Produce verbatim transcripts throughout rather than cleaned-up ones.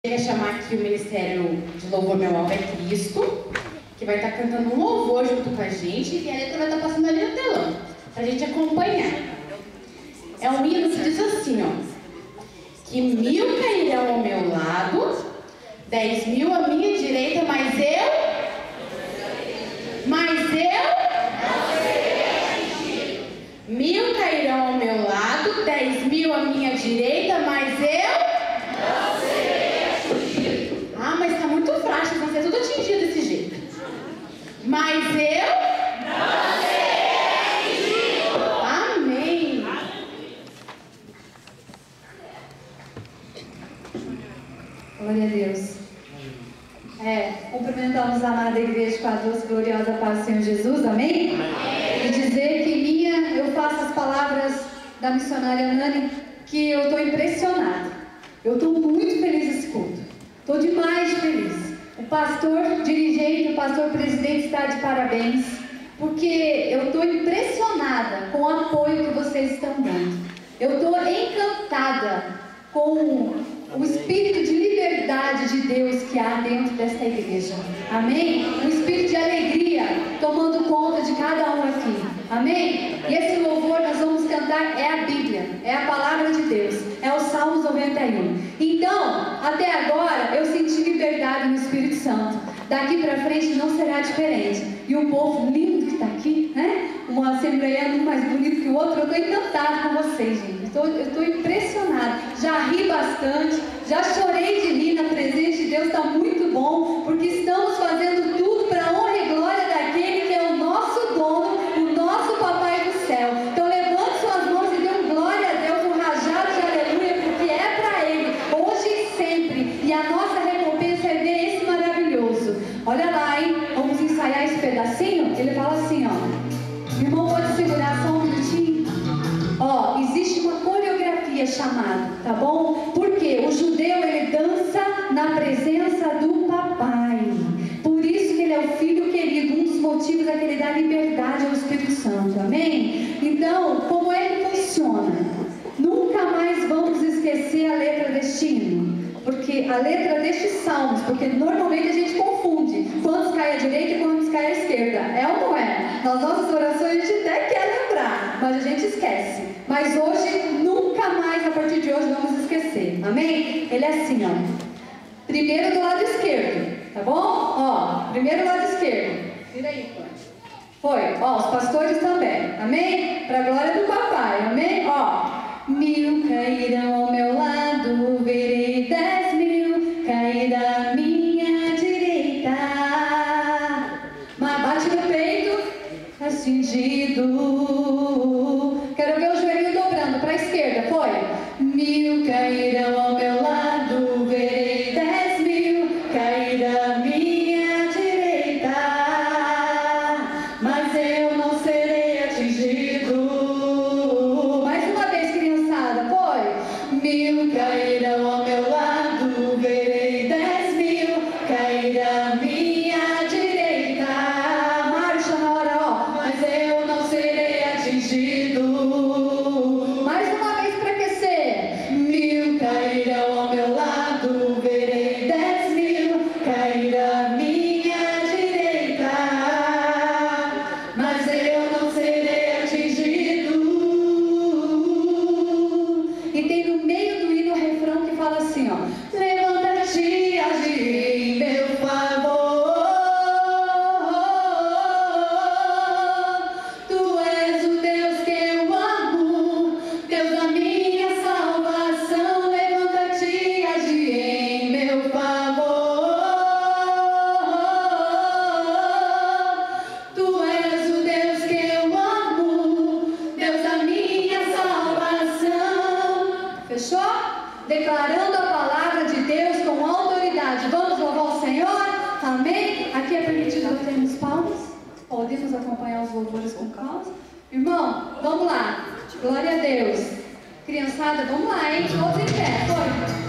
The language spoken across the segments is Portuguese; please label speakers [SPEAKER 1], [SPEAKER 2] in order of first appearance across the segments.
[SPEAKER 1] Eu queria chamar aqui o Ministério de Louvor Meu Alvo é Cristo, que vai estar cantando um louvor junto com a gente, e a letra vai estar passando ali no telão, para a gente acompanhar. É um hino que diz assim, ó: que mil cairão ao meu lado, dez mil à minha direita, mas eu, mas eu, mil cairão ao meu lado, dez mil à minha direita, mas eu, ah, mas está muito frágil, vai ser tudo atingido desse jeito. Mas eu não serei atingido. Amém.
[SPEAKER 2] Glória a Deus. É, cumprimentamos a amada igreja com a doce gloriosa paz do Senhor Jesus, amém? Amém. E dizer que minha, eu faço as palavras da missionária Nani, que eu estou impressionada. Eu estou muito feliz nesse culto. Estou demais feliz. O pastor dirigente, o pastor presidente está de parabéns, porque eu estou impressionada com o apoio que vocês estão dando. Eu estou encantada com o espírito de liberdade de Deus que há dentro desta igreja. Amém? Um espírito de alegria tomando conta de cada um aqui. Amém? E esse louvor nós vamos cantar é a Bíblia, é a palavra de Deus, é o Salmos noventa e um. Então, até agora eu senti liberdade no Espírito Santo. Daqui para frente não será diferente. E o povo lindo que está aqui, né? Um assembleiano um mais bonito que o outro. Eu estou encantada com vocês, gente. Eu estou impressionada. Já ri bastante, já chorei de rir na presença de Deus. Está muito bom, porque estamos fazendo tudo para a honra e glória daquele que é o nosso dono, o nosso Papai do céu. Então levante suas mãos e dê um glória a Deus, um rajado de aleluia, porque é para Ele, hoje e sempre. E a nossa recompensa é ver esse maravilhoso. Olha lá, hein? Vamos ensaiar esse pedacinho? Ele fala assim, ó. O irmão pode segurar só um minutinho? Ó, existe uma coreografia chamada, tá bom? Porque o judeu, ele dança na presença do papai. Por isso que ele é o filho querido. Um dos motivos é que ele dá liberdade ao Espírito Santo, amém? Então, como é que funciona? Nunca mais vamos esquecer a letra deste hino. Porque a letra destes salmos, porque normalmente a gente confunde quantos cai à direita e quantos cai à esquerda. É ou não é? Nas nossas orações a gente até quer lembrar, mas a gente esquece. Mas hoje, nunca mais, a partir de hoje, vamos esquecer. Amém? Ele é assim, ó. Primeiro do lado esquerdo, tá bom? Ó, primeiro lado esquerdo. Vira aí, pai. Foi. Ó, os pastores também. Amém? Para a glória do papai. Amém? Ó. Mil cairão ao meu lado, verei dez mil cair à minha direita. Mas bate no peito, é cingido. Quero ver o joelho dobrando para a esquerda. Foi. Mil cairão ao meu lado, verei dez mil cair à minha direita. Mas eu não serei atingido. Mil cairão ao meu lado, verei dez mil cair à minha direita. Marcha na hora, ó. Mas eu não serei atingido. Mais uma vez para aquecer. Mil cairão ao meu lado, verei dez mil cair à minha direita. Mas eu não serei atingido. E tem no meio do hino o refrão que fala assim, ó: levanta-te, age em meu favor. Tu és o Deus que eu amo, Deus da minha salvação. Levanta-te, age em meu favor. Tu és o Deus que eu amo, Deus da minha salvação. Fechou? Declarando a palavra de Deus com autoridade. Vamos louvar o Senhor? Amém? Aqui é permitido batermos palmas. Podemos acompanhar os louvores com calma. Irmão, vamos lá. Glória a Deus. Criançada, vamos lá, hein? Todos em pé. Foi.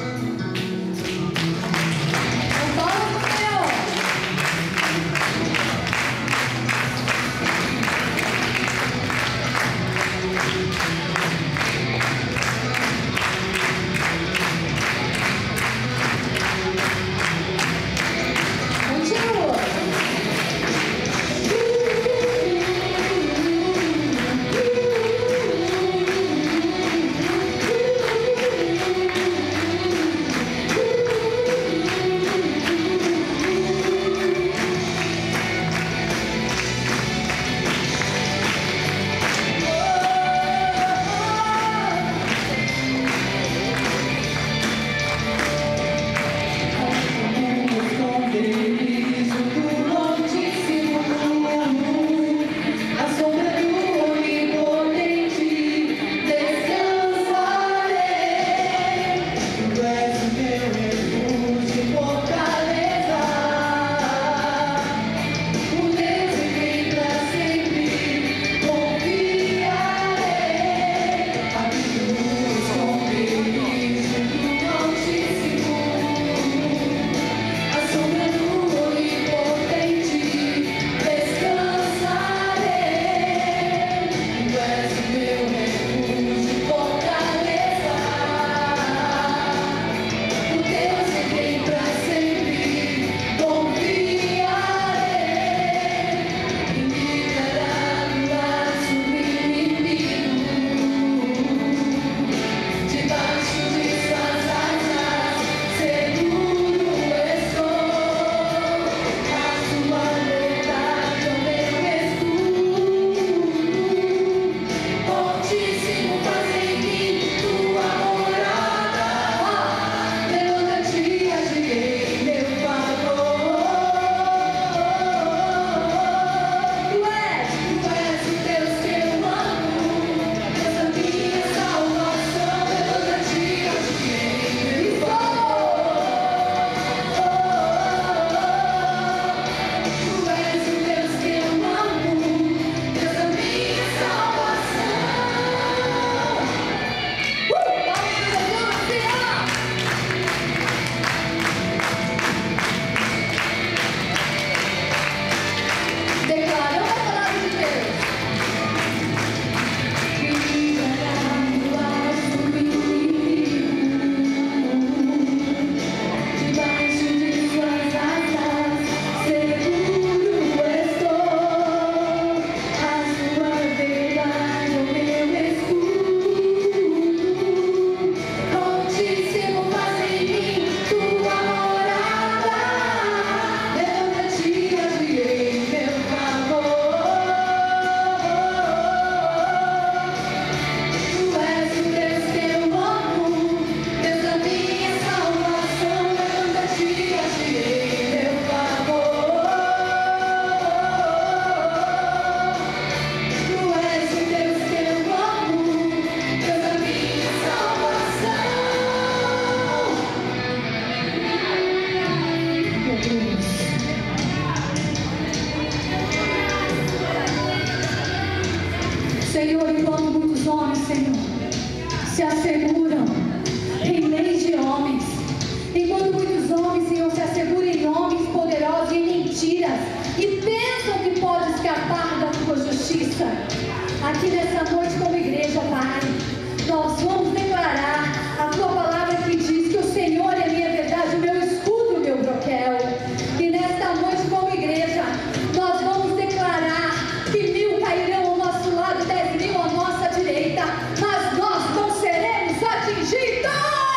[SPEAKER 2] igreja, aqui nessa noite como igreja, Pai, nós vamos declarar a Tua palavra que diz que o Senhor é minha verdade, o meu escudo, o meu broquel. E nesta noite como igreja, nós vamos declarar que mil cairão ao nosso lado, dez mil à nossa direita, mas nós não seremos atingidos.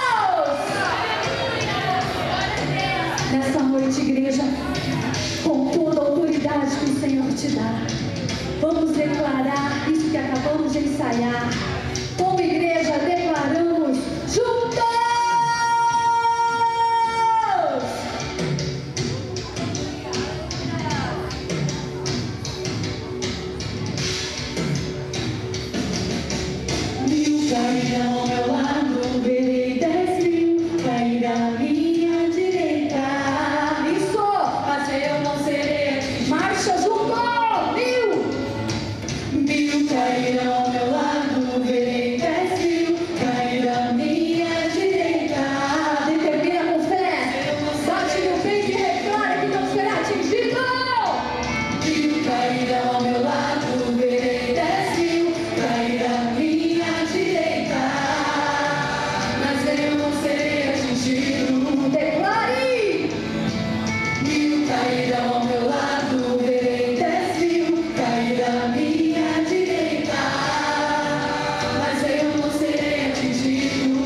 [SPEAKER 2] Nessa noite, igreja, com toda a autoridade que o Senhor te dá, vamos declarar isso que acabamos de ensaiar. Como igreja, declaramos juntos! Mil cairão ao meu lado, verei dez mil cair à minha direita. Isso, mas eu não serei. Marcha junto! Mil! Mil cairão ao meu lado, verei dez mil cair à minha direita. Determina com fé, bate no peito e declara que não será atingido. Mil cairão ao meu lado, verei dez mil cair à minha direita, mas eu não serei atingido. Declare! Mil cairão ao meu lado, verei dez mil cair à minha direita, mas eu não serei atingido.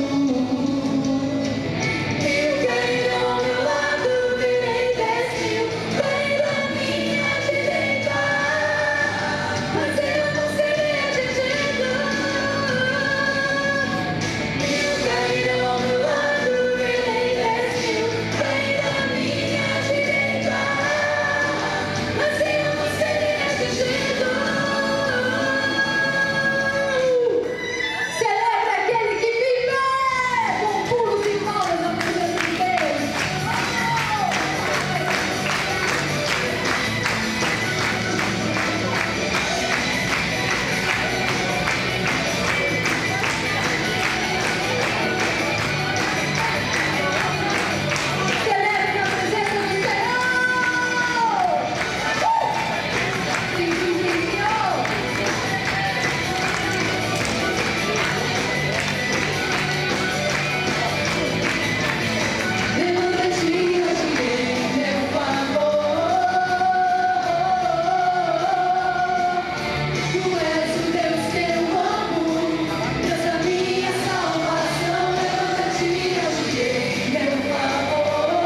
[SPEAKER 2] Mil cairão ao meu lado, verei dez mil cair à minha direita, mas eu não serei atingido. Mil cairão ao meu lado, verei dez mil cair à minha direita, mas eu não serei atingido. Celebra aquele que vive com pulos e palmas na presença de Deus. Celebre a presença do Senhor. Sim, sim, sim, Senhor. Levanta-te em meu favor. Tu és o Deus que eu amo, Deus da minha salvação. Levanta-te em meu favor.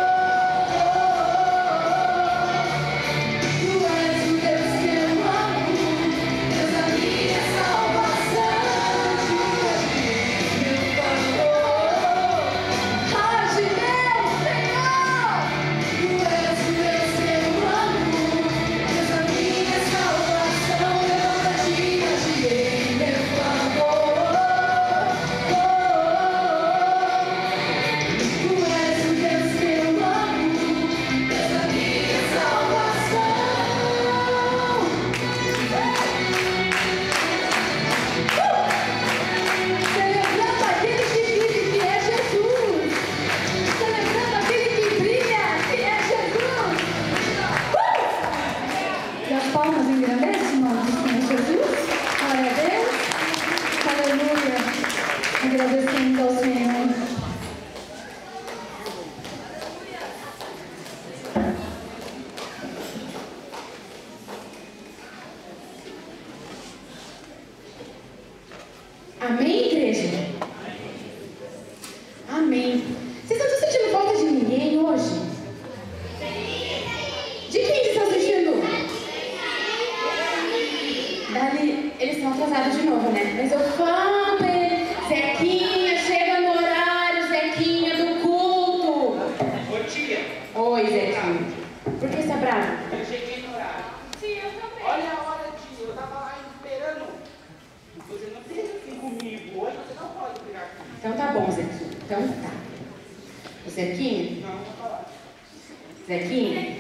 [SPEAKER 2] Tu és o Deus que eu amo, Deus da minha salvação. Levanta-te em meu favor. Age, meu Senhor! Tu és o Deus que eu amo, Deus da minha salvação. Levanta-te e age em meu favor. Tu és o Deus que eu amo, Deus da minha salvação. Celebrando aquele que vive, que é Jesus. Celebrando aquele que brilha, que é Jesus. E as palmas engrandecem o nome do Senhor Jesus. Glória a Deus. Aleluia. Agradecemos ao Senhor.
[SPEAKER 1] Amém, igreja? Amém. Vocês não estão sentindo falta de ninguém hoje? De quem vocês estão sentindo? Dali, eles estão atrasados de novo, né? Mas eu falo pra ele, Zequinha, chega no horário, Zequinha do culto.
[SPEAKER 3] Oi, tia.
[SPEAKER 1] Oi, Zequinha. Por que você tá bravo?
[SPEAKER 3] Eu cheguei no horário. Sim, eu também. Olha a hora, tia. Eu tava lá esperando. Você não fez assim comigo. Hoje você não pode brigar comigo.
[SPEAKER 1] Então tá bom, Zequinha. Então tá. O Zequinha?
[SPEAKER 3] Não, não vou falar.
[SPEAKER 1] Zequinha?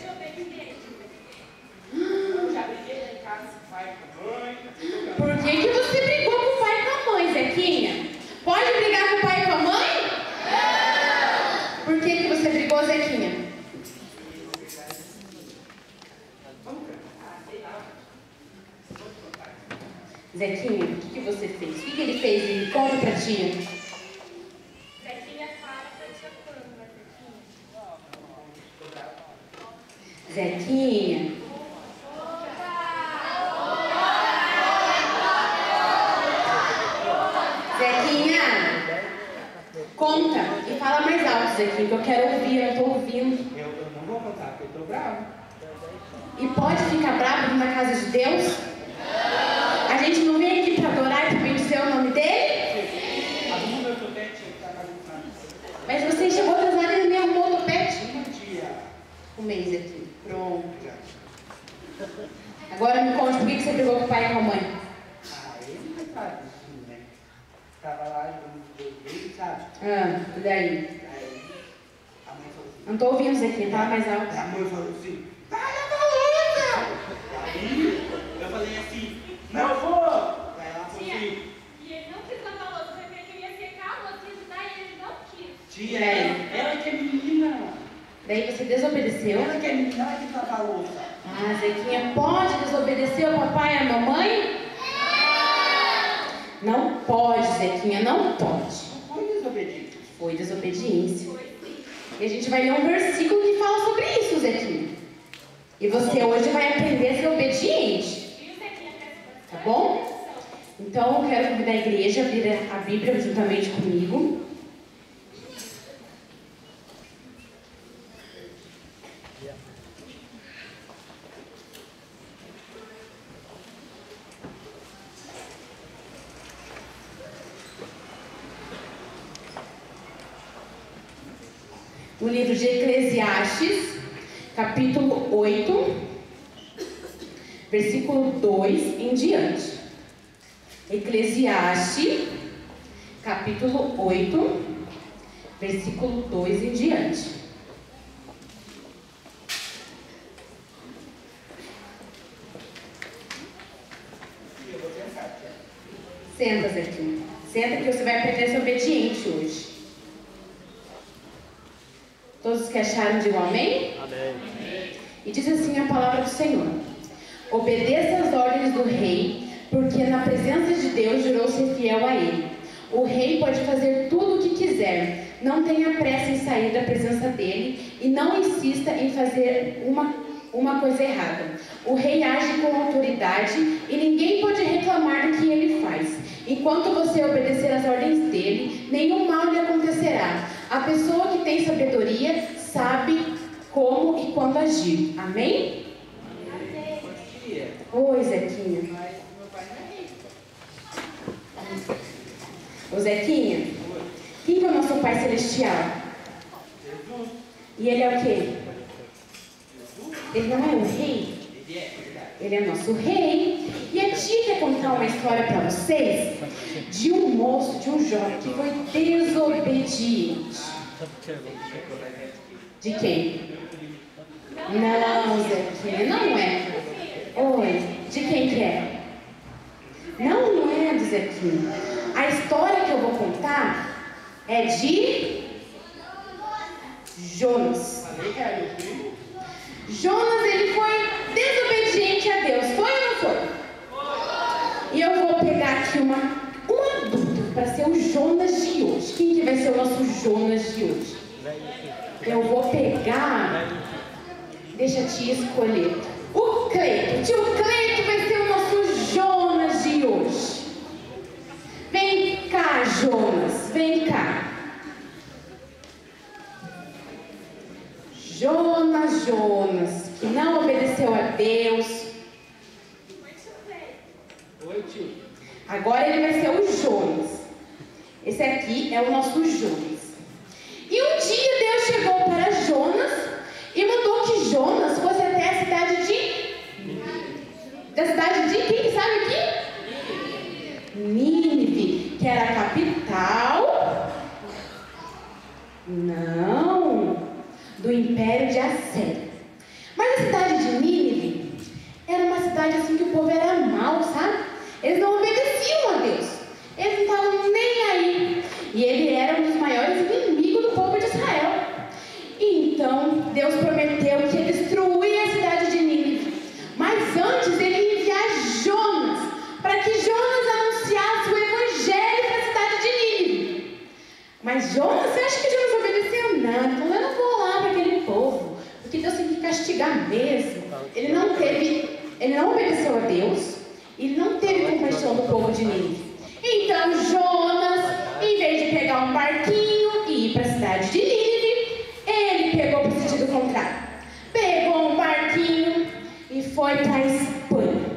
[SPEAKER 3] Eu já briguei lá em casa com o pai e com a mãe.
[SPEAKER 1] Por que que você brigou com o pai e com a mãe, Zequinha? Pode brigar com o pai e com a mãe? Não! Por que que você brigou, Zequinha? Zequinha, o que, que você fez? O que, que ele fez? Conta pra tia.
[SPEAKER 4] Zequinha fala pra tia quando, Zequinha?
[SPEAKER 1] Zequinha. Zequinha, conta e fala mais alto, Zequinha, que eu quero ouvir, eu tô ouvindo.
[SPEAKER 3] Eu, eu não vou contar, porque eu tô bravo.
[SPEAKER 1] E pode ficar bravo na casa de Deus? A gente não vem aqui para adorar e para bendizer o nome dele?
[SPEAKER 3] Arruma meu topete que tá bagunçando.
[SPEAKER 1] Mas você chegou atrasado e me arrumou o topete?
[SPEAKER 3] Um dia.
[SPEAKER 1] Um mês aqui. Pronto. Agora me conte, por que você brigou com o pai e com a mãe?
[SPEAKER 3] Ah, ele não sabe disso, né? Tava lá jogando videogame, sabe?
[SPEAKER 1] Ah, e daí?
[SPEAKER 3] Aí a mãe falou assim.
[SPEAKER 1] Não tô ouvindo, Zequinha, fala mais alto.
[SPEAKER 3] A mãe falou assim, vai lavar louça! Aí eu falei assim, não vou! Aí ela falou
[SPEAKER 4] Tia,
[SPEAKER 3] assim,
[SPEAKER 4] e ele não quis lavar a louça, porque ele queria secar a louça e ajudar e ele não quis.
[SPEAKER 3] tia,
[SPEAKER 1] É.
[SPEAKER 3] ela que é menina.
[SPEAKER 1] Daí você desobedeceu?
[SPEAKER 3] Ela que é menina, ela que lava a louça.
[SPEAKER 1] Ah, Zequinha, pode desobedecer ao papai e à mamãe? Não pode, Zequinha, não pode.
[SPEAKER 3] Foi desobediente.
[SPEAKER 1] Foi desobediência. E a gente vai ler um versículo que fala sobre isso, Zequinha. E você hoje vai aprender a ser obediente.
[SPEAKER 4] E o Zequinha quer
[SPEAKER 1] Tá bom? Então eu quero convidar a igreja a abrir a Bíblia juntamente comigo. No livro de Eclesiastes, capítulo oito, versículo dois em diante. Eclesiastes, capítulo oito, versículo dois em diante.
[SPEAKER 3] Eu vou tentar, tia.
[SPEAKER 1] Senta, Zequinha. Senta que você vai aprender a ser obediente hoje. Todos que acharam, digam amém?
[SPEAKER 5] Amém.
[SPEAKER 1] E diz assim a palavra do Senhor: obedeça às ordens do rei, porque na presença de Deus jurou ser fiel a ele. O rei pode fazer tudo o que quiser. Não tenha pressa em sair da presença dele e não insista em fazer uma, uma coisa errada. O rei age com autoridade e ninguém pode reclamar do que ele faz. Enquanto você obedecer às ordens dele, nenhum mal lhe acontecerá. A pessoa que tem sabedoria sabe como e quando agir. Amém?
[SPEAKER 3] Tia,
[SPEAKER 1] Oi, Zequinha.
[SPEAKER 3] mas meu pai não é rico.
[SPEAKER 1] Ô, Zequinha, quem que é o nosso Pai Celestial?
[SPEAKER 3] Jesus,
[SPEAKER 1] E ele é o quê? Ele não é o rei?
[SPEAKER 3] ele é verdade.
[SPEAKER 1] Ele é nosso rei. E a tia quer contar uma história para vocês de um moço, de um jovem que foi desobediente. De quem? Não, Zequinha, não é. Oi, de quem que é? Não, não é do Zequinha. A história que eu vou contar é de Jonas.
[SPEAKER 3] Falei que era meu primo.
[SPEAKER 1] Jonas, ele foi desobediente a Deus, foi ou não foi? E eu vou pegar aqui uma, um adulto para ser o Jonas de hoje. Quem que vai ser o nosso Jonas de hoje? Eu vou pegar, deixa a tia escolher, o Cleito. Tio Cleito vai ser o nosso Jonas de hoje. Vem cá, Jonas, vem cá. Jonas, Jonas, que não obedeceu a Deus.
[SPEAKER 3] Oi, tio.
[SPEAKER 1] Agora ele vai ser o Jonas. Esse aqui é o nosso Jonas. E um dia Deus chegou para Jonas e mandou que Jonas fosse até a cidade de... Da cidade de... Quem sabe aqui? Nínive, que era a capital... Não... do Império de Assíria. Mas a cidade de Nínive era uma cidade assim que o povo era mau, sabe? Eles não obedeciam a Deus. Eles não estavam nem aí. E ele era um dos maiores inimigos do povo de Israel. Então, Deus prometeu que ia destruir a cidade de Nínive. Mas antes, ele ia enviar Jonas, para que Jonas investigar mesmo, ele não teve, ele não obedeceu a Deus, ele não teve compaixão do povo de Nínive. Então Jonas, em vez de pegar um barquinho e ir para a cidade de Nínive, ele pegou para o sentido contrário. Pegou um barquinho e foi para a Espanha.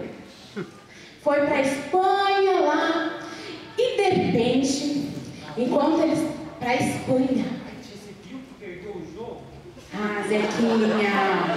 [SPEAKER 1] Foi para a Espanha lá, e de repente, enquanto eles... Para a Espanha.
[SPEAKER 3] Você viu que perdeu o jogo?
[SPEAKER 1] Ah, Zequinha.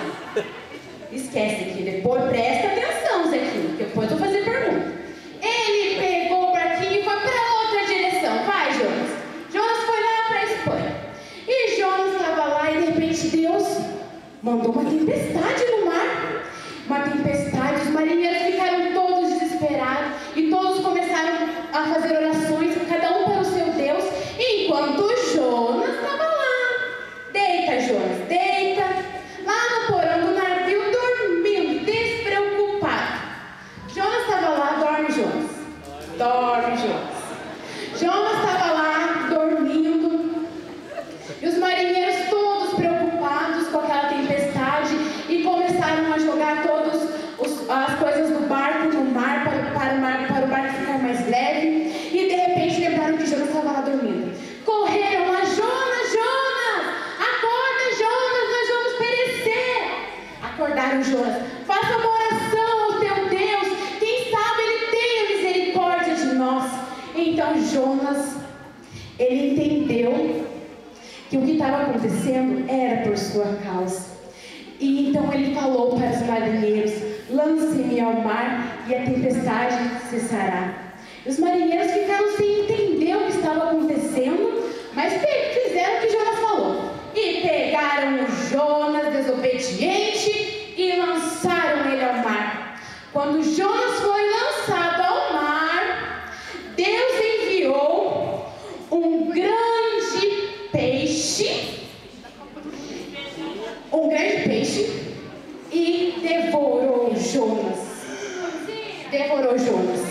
[SPEAKER 1] Esquece aqui, depois presta atenção, Zequinha, que depois eu vou fazer pergunta. Ele pegou o barquinho e foi para outra direção. Vai, Jonas. Jonas foi lá para a Espanha. E Jonas estava lá e de repente Deus mandou uma tempestade no mar. Uma tempestade, os marinheiros ficaram todos desesperados e todos começaram a fazer orações, cada um para o seu Deus, enquanto Jonas estava lá. Deita, Jonas, deita, lá no porão do navio, dormindo, despreocupado. Jonas estava lá, dorme, Jonas. Dorme, Jonas. Jonas estava lá, dormindo, e os marinheiros todos preocupados com aquela tempestade e começaram a jogar todas as coisas do barco no mar para, para, o mar, para o barco ficar mais leve. E de repente lembraram que Jonas estava lá dormindo. Correram lá, Jonas, Jonas, acorda, Jonas, nós vamos perecer. Acordaram Jonas, faça uma oração ao teu Deus, quem sabe ele tenha misericórdia de nós. Então Jonas, ele entendeu que o que estava acontecendo era por sua causa. E então ele falou para os marinheiros: lance-me ao mar e a tempestade cessará. Os marinheiros ficaram sem entender o que estava acontecendo, mas fizeram o que Jonas falou. E pegaram o Jonas desobediente e lançaram ele ao mar. Quando Jonas foi lançado ao mar, Deus enviou um grande peixe, um grande peixe, e devorou Jonas. Devorou Jonas.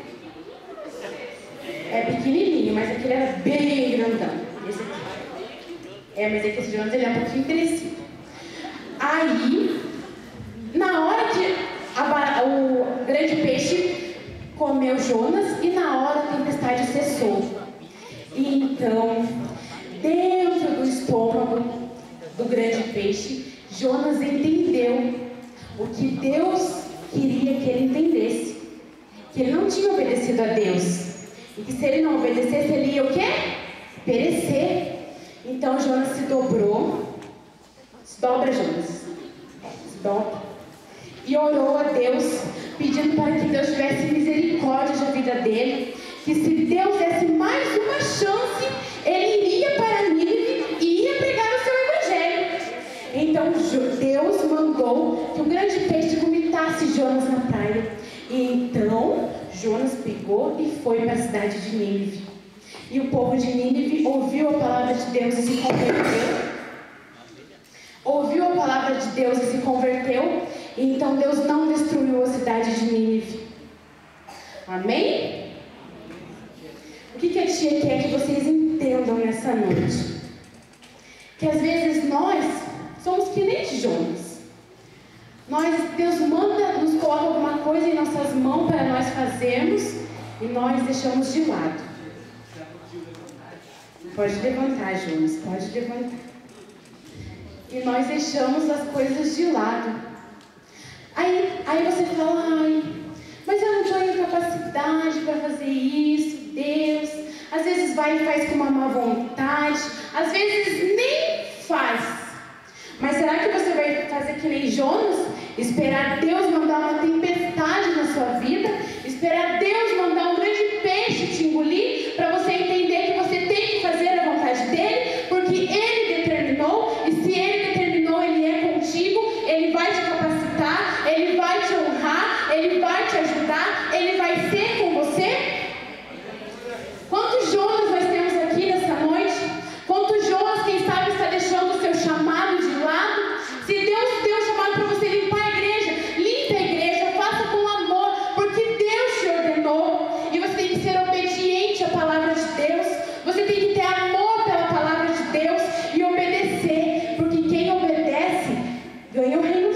[SPEAKER 1] É pequenininho, mas aquele era bem grandão. Esse aqui. É, mas é que esse Jonas ele é um pouquinho crescido. Aí, na hora que a, o grande peixe comeu Jonas, e na hora a tempestade cessou. E então, dentro do estômago do grande peixe, Jonas entendeu o que Deus queria que ele entendesse. Que ele não tinha obedecido a Deus. E que se ele não obedecesse, ele ia o quê? Perecer. Então Jonas se dobrou. Se dobra, Jonas. Se dobra. E orou a Deus, pedindo para que Deus tivesse misericórdia da vida dele. Que se Deus desse mais uma chance, ele iria para Nínive e ia pregar o seu evangelho. Então Deus mandou que o grande peixe vomitasse Jonas na praia. E então Jonas pegou e foi para a cidade de Nínive. E o povo de Nínive ouviu a palavra de Deus e se converteu. Ouviu a palavra de Deus e se converteu. E então Deus não destruiu a cidade de Nínive. Amém? O que, que a tia quer que vocês entendam nessa noite? Que às vezes nós somos que nem Jonas. Nós, Deus manda, nos coloca alguma coisa em nossas mãos para nós fazermos e nós deixamos de lado. Pode levantar, Jonas, pode levantar. E nós deixamos as coisas de lado. Aí, aí você fala: ai, mas eu não tenho capacidade para fazer isso, Deus. Às vezes vai e faz com uma má vontade, às vezes nem faz. Mas será que você vai fazer que nem Jonas? Esperar Deus mandar uma tempestade na sua vida? Esperar Deus mandar um grande peixe te engolir? Para você entender que você tem que fazer a vontade dele? Porque ele determinou, e se ele determinou, ele é contigo, ele vai te capacitar, ele vai te honrar, ele vai te ajudar, ele vai ser com você. Quantos Jonas nós temos aqui nessa noite? Quantos Jonas, quem sabe, está deixando o seu chamado de lado? Se Deus deu o chamado para você limpar a igreja, limpe a igreja, faça com amor, porque Deus te ordenou. E você tem que ser obediente à palavra de Deus. Você tem que ter amor pela palavra de Deus e obedecer, porque quem obedece ganha o reino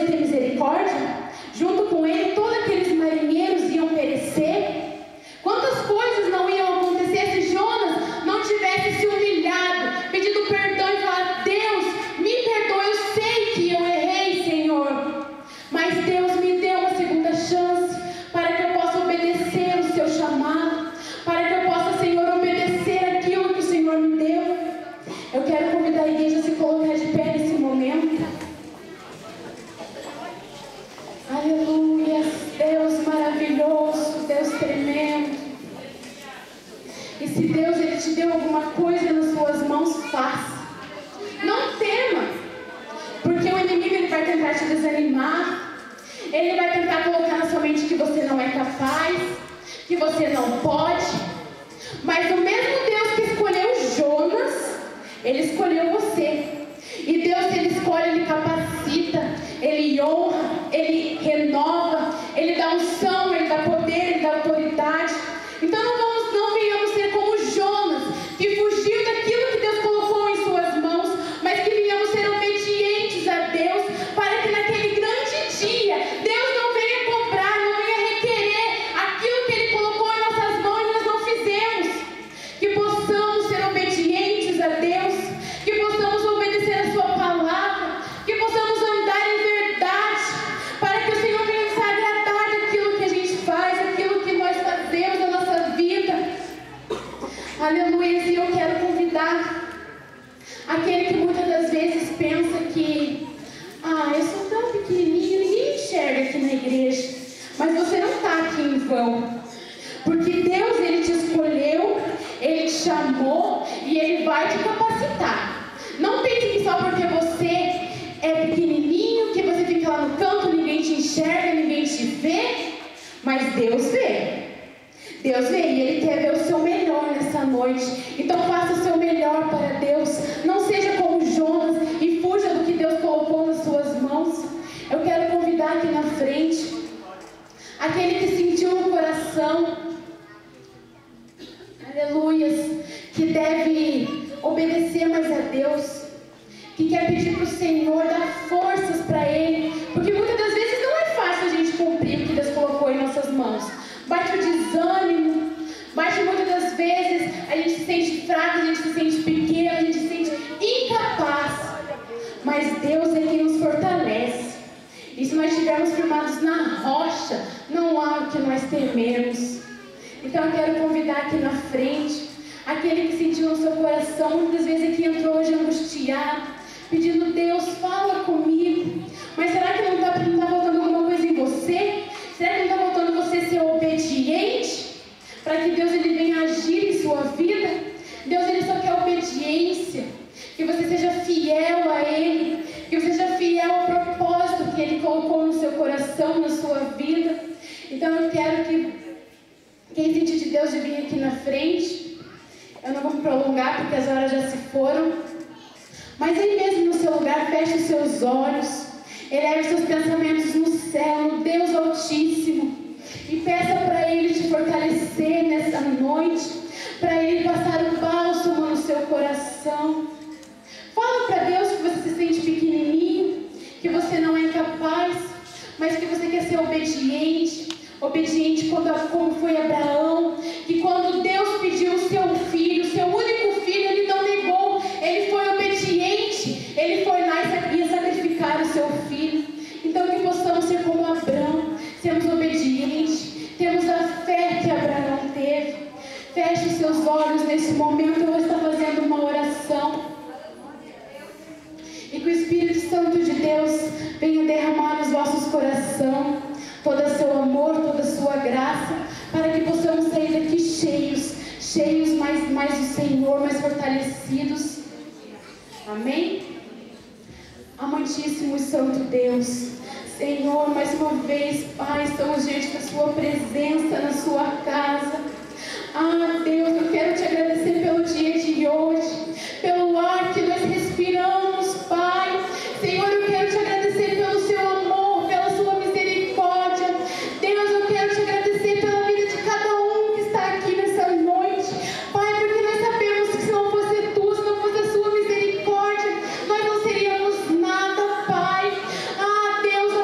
[SPEAKER 1] ia ter misericórdia? Junto com ele, todos aqueles marinheiros iam perecer? Quantas coisas não iam acontecer se Jonas não tivesse se humilhado, pedido perdão e falado: Deus, me perdoa, eu sei que eu errei, Senhor, mas Deus me deu uma segunda chance para que eu possa obedecer o seu chamado, para que eu possa, Senhor, obedecer aquilo que o Senhor me deu. Eu quero convidar a igreja a se colocar de pé nesse momento. Aleluia, Deus maravilhoso, Deus tremendo. E se Deus ele te deu alguma coisa nas suas mãos, faça. Não tema, porque o inimigo ele vai tentar te desanimar. Ele vai tentar colocar na sua mente que você não é capaz, que você não pode. Mas o mesmo Deus que escolheu Jonas, ele escolheu você. E Deus, ele escolhe, ele capacita, ele honra, ele renova, ele dá unção, ele dá poder, ele dá autoridade. Então não vamos, não venhamos ser como Jonas, que fugiu daquilo que Deus colocou em suas mãos, mas que venhamos ser obedientes a Deus, para que naquele grande dia, Deus não venha cobrar, não venha requerer aquilo que Ele colocou em nossas mãos e nós não fizemos. Que possamos ser obedientes a Deus, que possamos obedecer a Sua palavra, que possamos andar em verdade, para que o Senhor venha se agradar daquilo que a gente faz, aquilo que nós fazemos na nossa vida. Aleluia. E eu quero convidar aquele que muitas das vezes pensa que ah, eu sou tão pequenininho, ninguém me enxerga aqui na igreja. Mas você não está aqui em vão, porque Deus, Ele te escolheu, Ele te chamou e Ele vai te capacitar. Não pense que só porque você é pequenininho, que você fica lá no canto, ninguém te enxerga, ninguém te vê, mas Deus vê. Deus vê e Ele quer ver o seu melhor nessa noite. Então faça o seu melhor para Deus. Não seja como Jonas e fuja do que Deus colocou nas suas mãos. Eu quero convidar aqui na frente aquele que sentiu no coração, aleluias, que deve obedecer mais a Deus, que quer pedir para o Senhor dar forças para Ele, porque muitas das vezes não é fácil a gente cumprir o que Deus colocou em nossas mãos. Bate o desânimo, bate muitas das vezes, a gente se sente fraco, a gente se sente pequeno, a gente se sente incapaz. Mas Deus é quem nos fortalece. E se nós estivermos firmados na rocha, não há o que nós tememos. Então eu quero convidar aqui na frente aquele que sentiu no seu coração, muitas vezes aqui entrou hoje angustiado, pedindo: Deus, fala comigo. Mas será que não está não tá faltando alguma coisa em você? Será que não está faltando você ser obediente? Para que Deus ele venha agir em sua vida? Deus ele só quer obediência. Que você seja fiel a Ele. Que você seja fiel ao propósito que Ele colocou no seu coração, na sua vida. Então eu quero que quem sentir de Deus de vir aqui na frente. Eu não vou me prolongar porque as horas já se foram. Mas aí mesmo no seu lugar, feche os seus olhos. Eleve seus pensamentos no céu, no Deus Altíssimo. E peça para Ele te fortalecer nessa noite. Para Ele passar o bálsamo no seu coração. Fala para Deus que você se sente pequenininho, que você não é capaz, mas que você quer ser obediente. Obediente como foi Abraão, que quando Deus pediu o seu filho, o seu único filho, ele não negou, ele foi obediente, ele foi lá e ia sacrificar o seu filho. Então que possamos ser como Abraão, sermos obedientes, temos a fé que Abraão teve. Feche os seus olhos nesse momento, eu vou estar fazendo uma oração. E que o Espírito Santo de Deus venha derramar nos vossos corações todo o seu amor, toda a sua graça, para que possamos sair daqui cheios, cheios mais, mais do Senhor, mais fortalecidos. Amém? Amantíssimo e Santo Deus, Senhor, mais uma vez, Pai, estamos diante da Sua presença, na Sua casa. Ah, Deus, eu quero te agradecer pelo dia de hoje, pelo ar que nós respiramos, Pai. Senhor, eu quero te agradecer pelo Seu amor, pela Sua misericórdia. Deus, eu quero te agradecer pela vida de cada um que está aqui nessa noite, Pai, porque nós sabemos que se não fosse Tu, se não fosse a Sua misericórdia, nós não seríamos nada, Pai. Ah, Deus,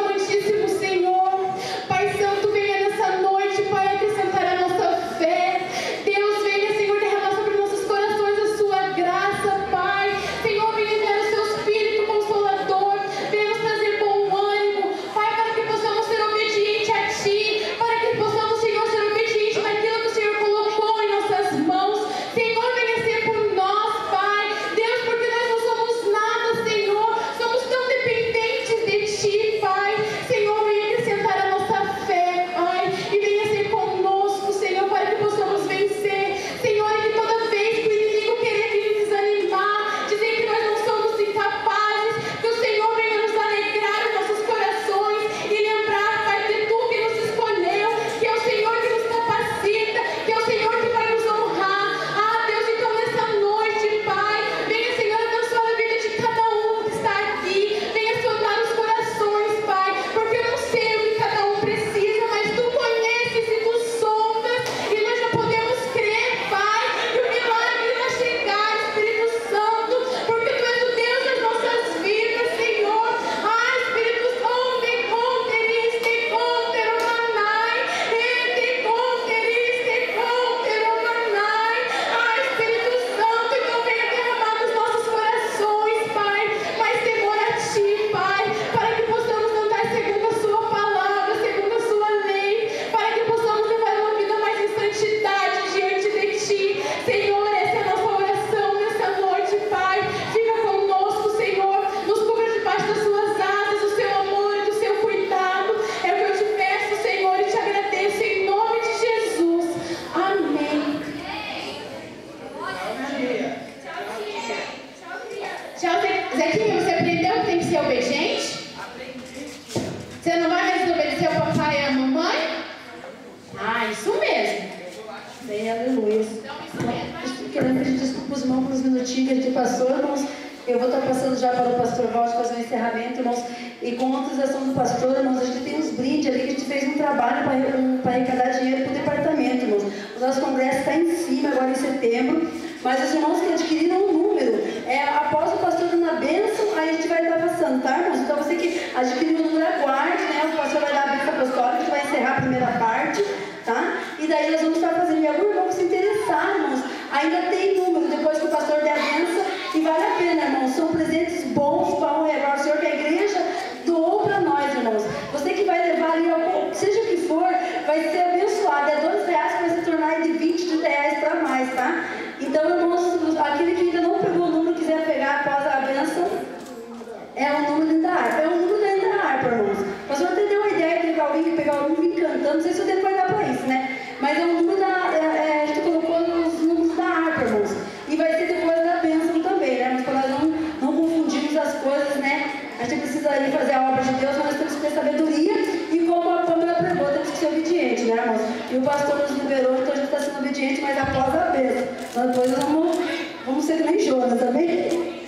[SPEAKER 2] Querendo pedir desculpa os irmãos pelos minutinhos que a gente passou, irmãos. Eu vou estar passando já para o pastor Valde fazer um encerramento, irmãos. E com a autorização do pastor, irmãos, a gente tem uns brindes ali que a gente fez um trabalho para, um, para arrecadar dinheiro para o departamento, irmãos. O nosso congresso está em cima agora em setembro, mas os irmãos que adquiriram o número, é, após o pastor dando a bênção, aí a gente vai estar passando, tá, irmãos? Então você que adquiriu o número, aguarde, né? O pastor vai dar a bênção apostólica, a gente vai encerrar a primeira parte, tá? E daí nós vamos estar fazendo, e algum irmão que se interessar, irmãos, ainda tem número, depois que o pastor der a bênção, e vale a pena, irmãos, são presentes bons para honrar o Senhor, que a igreja doou para nós, irmãos. Você que vai levar ali, seja o que for, vai ser abençoado. É dois reais que vai se tornar de vinte, trinta reais para mais, tá? Então, irmãos, aquele que ainda não pegou o número, quiser pegar após a bênção, é o número da harpa. É o número da harpa, irmãos. O pastor até deu uma ideia de alguém que pegar o número e cantando, não sei se o tempo vai dar para isso, né? Mas é o número da. É, é, a gente colocou os números da harpa, irmãos. E vai ser depois da bênção também, né? Mas para nós não, não confundirmos as coisas, né? A gente precisa ir fazer a obra de Deus, mas nós temos que ter sabedoria. E como a Pâmela pregou, temos que ser obedientes, né, irmãos? E o pastor nos liberou, então a gente está sendo obediente, mas após a bênção. Então depois nós vamos, vamos ser que nem Jonas, também.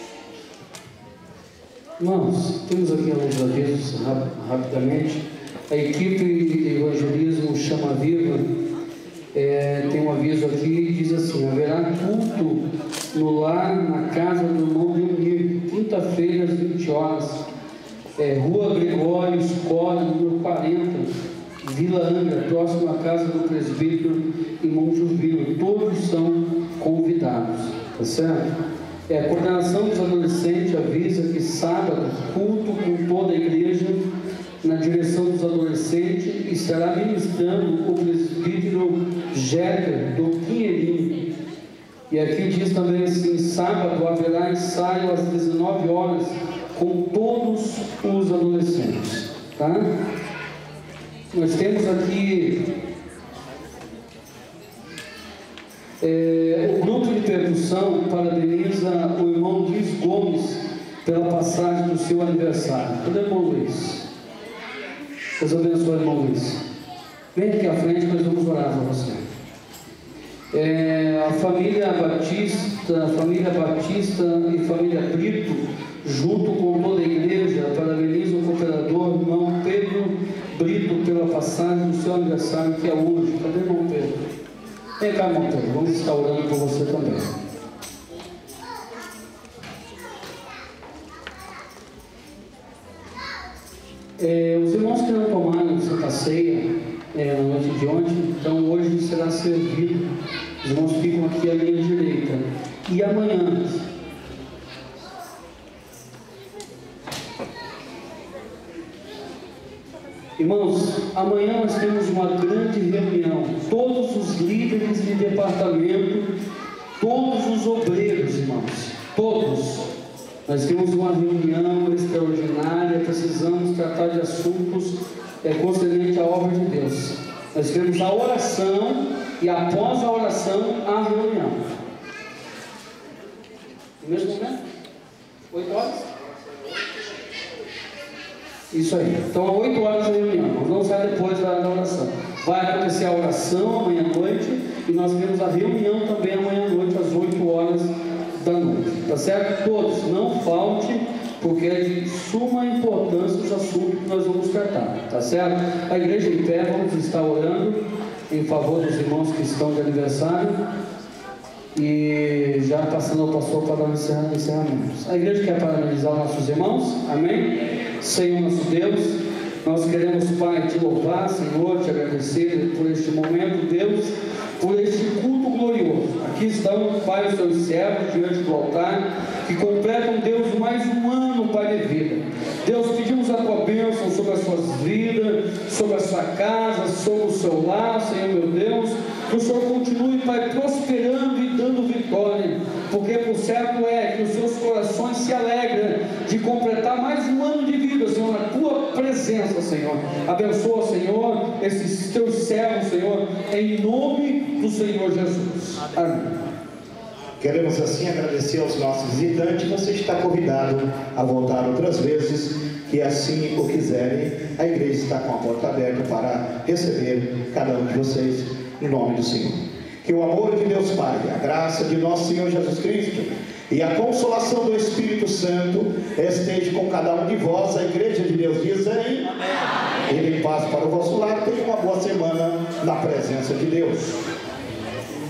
[SPEAKER 5] Irmãos, temos aqui alguns avisos rapidamente. A equipe de evangelismo Chama Viva é, tem um aviso aqui que diz assim: haverá culto no lar, na casa do irmão Leonir, quinta-feira às vinte horas, é, Rua Gregório Escola, número quarenta, Vila Angra, próximo à casa do presbítero irmão Juvilo. Todos são convidados, tá certo? É, a coordenação dos adolescentes avisa que sábado, culto com toda a igreja, na direção dos adolescentes, estará ministrando o presbítero Jéter do Pinheirinho. E aqui diz também assim: sábado haverá ensaio às dezenove horas com todos os adolescentes, tá? Nós temos aqui é, o grupo de percussão parabeniza o irmão Luiz Gomes pela passagem do seu aniversário. Cadê o irmão Luiz? Deus abençoe, irmão Luiz. Vem aqui à frente, nós vamos orar por você. É, a família Batista, a família Batista e família Brito, junto com toda a igreja, parabeniza o cooperador irmão Pedro Brito pela passagem do seu aniversário, que é hoje. Cadê o irmão Pedro? Vem cá, irmão Pedro, vamos estar orando por você também. É, os irmãos que não tomaram Santa Ceia é, na noite de ontem, então hoje será servido. Os irmãos ficam aqui à minha direita. E amanhã, irmãos, amanhã nós temos uma grande reunião. Todos os líderes de departamento, todos os obreiros, irmãos, todos. Nós temos uma reunião extraordinária, precisamos tratar de assuntos é, concernentes à obra de Deus. Nós temos a oração e após a oração, a reunião. No mesmo momento? Oito horas? Isso aí. Então, às oito horas a reunião. Não sai depois da, da oração. Vai acontecer a oração amanhã à noite e nós temos a reunião também amanhã à noite, às oito horas da noite. Tá certo? Todos, não falte, porque é de suma importância os assuntos que nós vamos tratar. Tá certo? A igreja em pé, vamos estar orando em favor dos irmãos que estão de aniversário. E já passando ao pastor para dar um encerramento. A igreja quer parabenizar os nossos irmãos. Amém? Senhor nosso Deus, nós queremos, Pai, te louvar, Senhor, te agradecer por este momento, Deus, por este culto glorioso. Aqui estão, Pai, os seus servos diante do altar, que completam, Deus, mais um ano, Pai, de vida. Deus, pedimos a tua bênção sobre as suas vidas, sobre a sua casa, sobre o seu lar, Senhor meu Deus. Que o Senhor continue, Pai, prosperando e dando vitória, porque por certo é que os seus corações se alegram de completar mais um ano de vida, Senhor, na tua presença, Senhor. Abençoa, Senhor, esses teus servos, Senhor, em nome do Senhor Jesus. Amém.
[SPEAKER 6] Queremos assim agradecer aos nossos visitantes. Você está convidado a voltar outras vezes, que assim o quiserem. A igreja está com a porta aberta para receber cada um de vocês, em nome do Senhor. Que o amor de Deus Pai, a graça de nosso Senhor Jesus Cristo e a consolação do Espírito Santo esteja com cada um de vós. A igreja de Deus diz aí. Amém. Ele paz para o vosso lado. Tenha uma boa semana na presença de Deus.